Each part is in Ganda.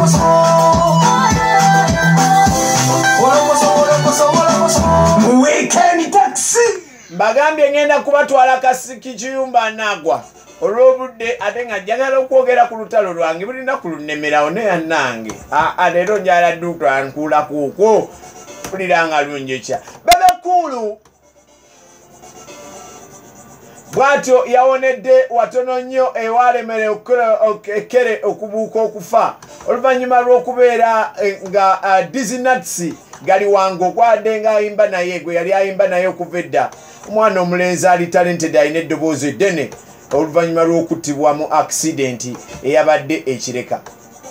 Weekend taxi bagambye ngenda kubatwala kasiki kiyumba nagwa olwobudde ate nga njagala okwogera ku lutalo lwange bulina kulunemerawo neyanange leero njala dduka nkula kuukwo puliranga lunjekya Bebekulu bwatyo yawonedde watono nnyo ewalemere ekere okubuuka okufa oluvannyuma lw'okubeera nga Dizinuts gali wango kwadde nga ayimba naye gwe yali ayimba naye okuva edda omwana omulenzi ali talented alina eddoboozi eddene oluvannyuma lw'okuttibwa mu accidenti eyabadde ekireka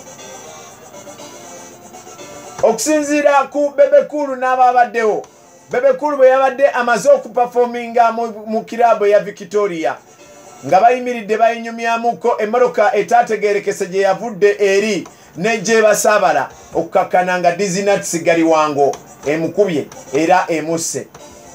okusinziira ku Bebekulu n'ababaddewo Bebekulu bwe yabadde amaze okuperforminga mu kirabo ya Victoria nga bayimiridde bayinyumyamuko emmotoka etaategeerekese gye yavudde eri n'egye basaabala okukakkana nga Dizinuts gali wango emukubye era emusse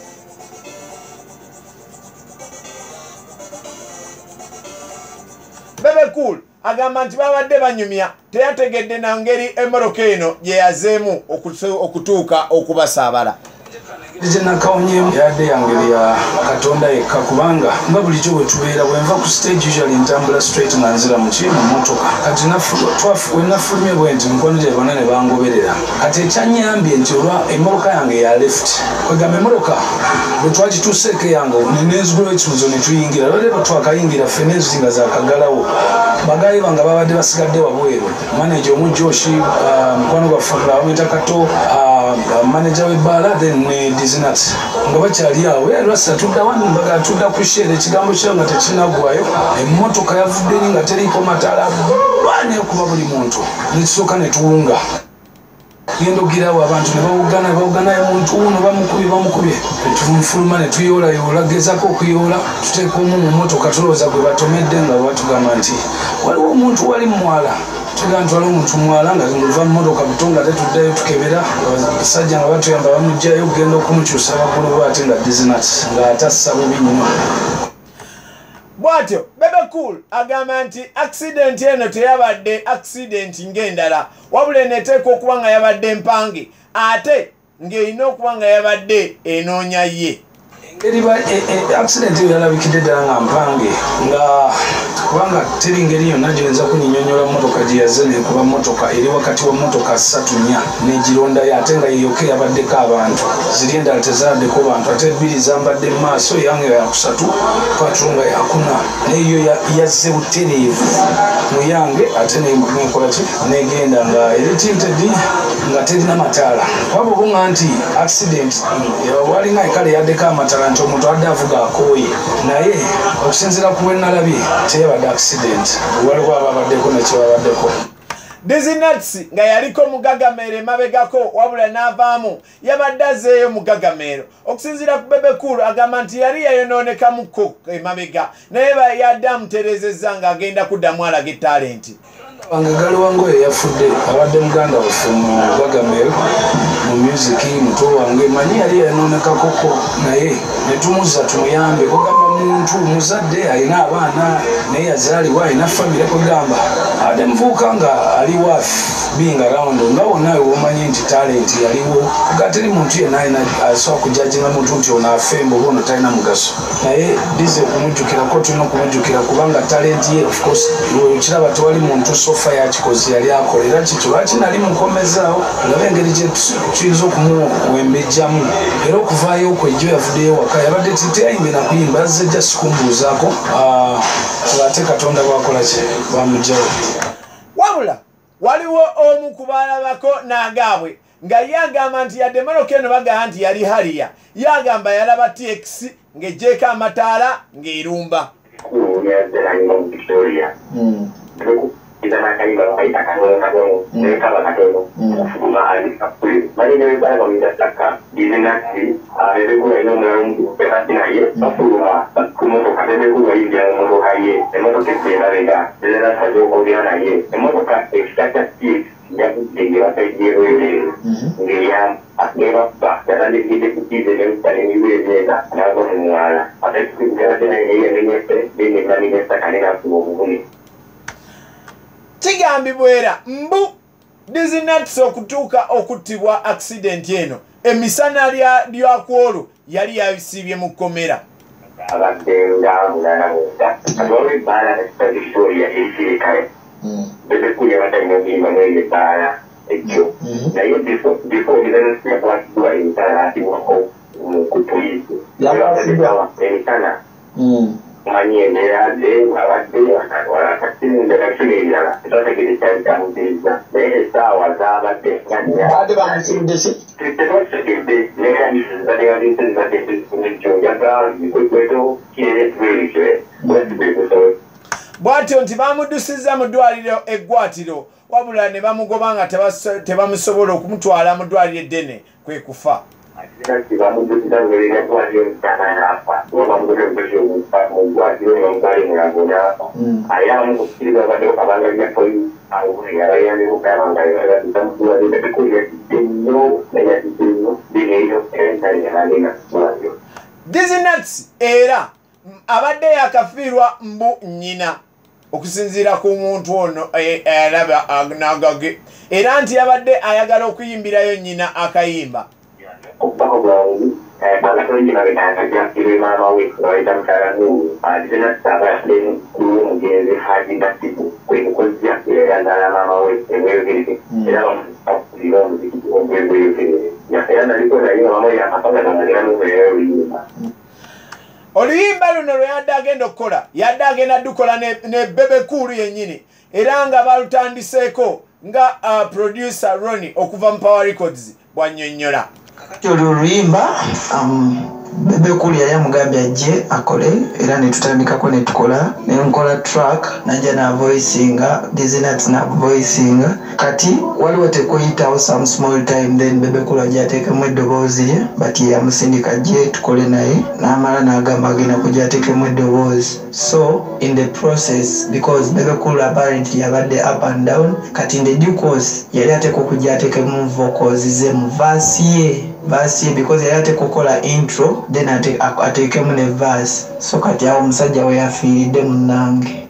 Bebekulu agamba nti babadde banyumya teyategedde na ngeri emmotoka eno gye yazeemu okutuuka okubasaabala Nakawonyemu yadde yangeri ya Katonda yekka kubanga nga bulijjo bwe tubeera bwenva ku stage usually ntambula straight nga nzira mu mmotoka kati wenafulumye bwe nti mukwano gye bonna ne bangoberera kati ekyanyambye nti olwa emmotoka yange ya left kwegamba emmotoka bwe twagituuseeko yange nenezigulwa ekibuzo ne tuyingira lwale bwe twakayingira ffenna ezizinga zakagalawo bagayi bange babadde basigadde wabweru manager omujjoshi mukwano gwaffe bamwita Kato manager w'ebbaala then ne Dizinuts nga bakyali awo era lwasa tudda wano mbaga tudda kushere ekigambo kyayo nga tekinagwayo emmotoka yavudde eri nga teriiko mataala bane okuba buli muntu nekisooka ne tuwunga genda ogirawo abantu ne bawugana muntu uno bamukubye tufuluma ne tuyoolayoola gezako okuyoola tuteeka omu mu mmotoka tulowooza gwe batomedde nga batugamba nti waliwo omuntu wali mwala tugamba waliwo omuntu mwala nga muva mu mmotoka buto nga tetuddayo tukebera basajja nga batuyamba bamugjayo okugenda okumukyusa baggulu bwate nga Dizinuts ng'atassa bubi nnyo bwatyo Bebekulu agamba nti accident eno teyabadde accident ng'endala wabula eneeteeka okuba nga yabadde mpange ate ng'erina okuba nga yabadde enoonya ye accident eyo yalabikidde ddala nga mpange nga kubanga teri ngeri yonna gyeyinza kunyinyonyola mmotoka gye yaze nekuba mmotoka eri wakati wa mmotoka 3-4 negirondayo ate nga yeyoka yabaddeko abantu ziri endala tezabaddeko bantu ate ebbiri zambadde mu maaso yange yakusatu patulunga yakuna nayeyo yazze butereevu mu yange ate nekolaki negenda nga eri tinted nga terina mataala waba obunga nti accident walinga ekale yaddeko amataala nti omuntu adde avuga akooye naye okusinziira ku bwenalabye teyabadde accident waliwo ababaddeko nekyebabaddeko Dizinuts nga yaliko mugagamero emabegako wabula n'avaamu yabadde azeeyo mugagamero okusinziira ku Bebekulu agamba nti yali yayonoonekamuko emabega naye yadde amutereezezza ng'agenda kuddamu alaga ettalenti wange galiwango yeyafudde abadde muganda waffe mu mugagamero mu musiki muto wange manyi yali yayonoonekakoko naye netumuzza tumuyambe kugamba muntu muzadde alina abaana naye yazaalibwa alina famire kugamba ate muvuuka nga ali wafe being around nga wonna womanyi nti talenti yaliwo kugateri muntu yenna alina asobola kujajinga muntu nti ono afemba oba ono talina mugaso naye dize okumujjukirako tulina okumujjukira kubanga talenti ye of course kiraba tewali muntu sofa yakikozi yali akola era kikyo lwaki nali mukomezaawo olaba engeri kiyinza okumuwembejjamu era okuvaayo okwejjo yavuddeyo waka yabadde titeyayimbe nakuyimba yazze jja sikumbuuzaako ate Katonda bwakolaki bamugjawo wabula waliwo omu ku baalabako n'agaabwe nga yagamba nti yadde emmotoka eno bagamba nti yali haliya yagamba yalaba TX ng'eggyeko amataala ng'erumba Tigambibwera mbu Dizinats okutuuka okuttibwa accident eno emisana lyakwolwo yali yabisibye mu kkomera. Bwatyo nti bamuddusizza mu ddwaliro eggwatiro wabula ne bamugoba nga tebamusobola okumutwala mu ddwaliro eddene kwe kufa. Dizinats era abadde yakafiirwa mbu nnyina okusinziira ku muntu ono alaba agnagage era nti yabadde ayagala okuyimbirayo nnyina akayimba. Oluyimba luno lwe yadde agenda okukola yadde agenda dukola ne Bebe Cool yennyini era nga balutandiseeko nga producer Ronnie okuva mu Power Records bwannyonnyola. Oluyimba Bebe Cool yali amugambye ajje akole era ne tutandikako ne tukola ne nkola track najja na voicinga Dizinats na voicinga kati waliwo tekuyitawo some small time then Bebe Cool ajja ateekemu eddoboozi lye but yamusindika ajje tukole naye n'amala n'agamba agenda kujja ateekemu eddoboozi. So in the process because Bebe Cool apparently yabadde up and down kati in the due course yali ateeka okujja ateekemu vocals ze mu verse ye because yali ateeka okukola intro then ateekemu ne verse so kati awo omusajja we yafiiridde munnange.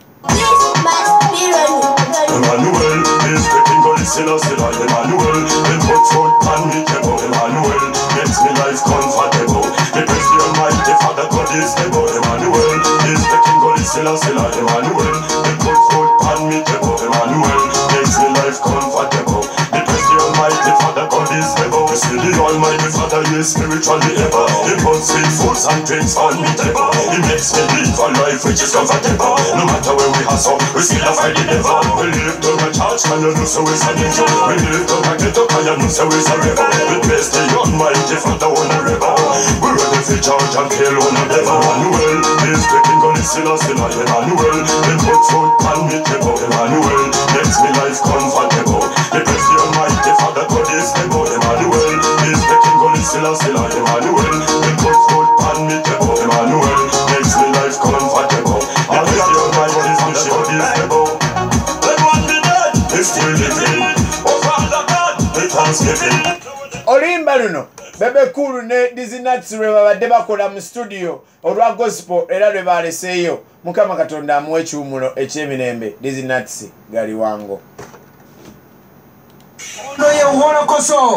Emmanuel is taking God is in us, Emmanuel. Then put foot on me, Emmanuel. Makes me life comfortable. The praise the Almighty Father God is able. Emmanuel is taking God is in us, Emmanuel. Then put foot on me, Emmanuel. Makes me life comfortable. The praise the Almighty Father God is able. To see the Almighty Father is spiritually ever. He puts sweet foods and drinks on me table. He makes me live a life which is comfortable. No matter where we hustle, we still have fight the devil. We live to a church, and you know so it's an angel. We live to a ghetto, and you know so it's a rebel. We praise the Almighty Father on a rebel. We're ready for charge and kill on a devil. Emmanuel is taking God is in us, Emmanuel. Then put food on me table. Emmanuel makes me life comfortable. We praise the Almighty Father God is able. Emmanuel is taking God is in us, Emmanuel. Then put food on me table. Emmanuel makes me life comfortable. We praise the Almighty Father God is able. Oluyimba luno Bebe Cool ne Dizinats lwe babadde bakola mu studio olwa gospel era lwe baleseeyo. Mukama Katonda amuwe ekiwumulo eky'emirembe. Dizinats gali wango.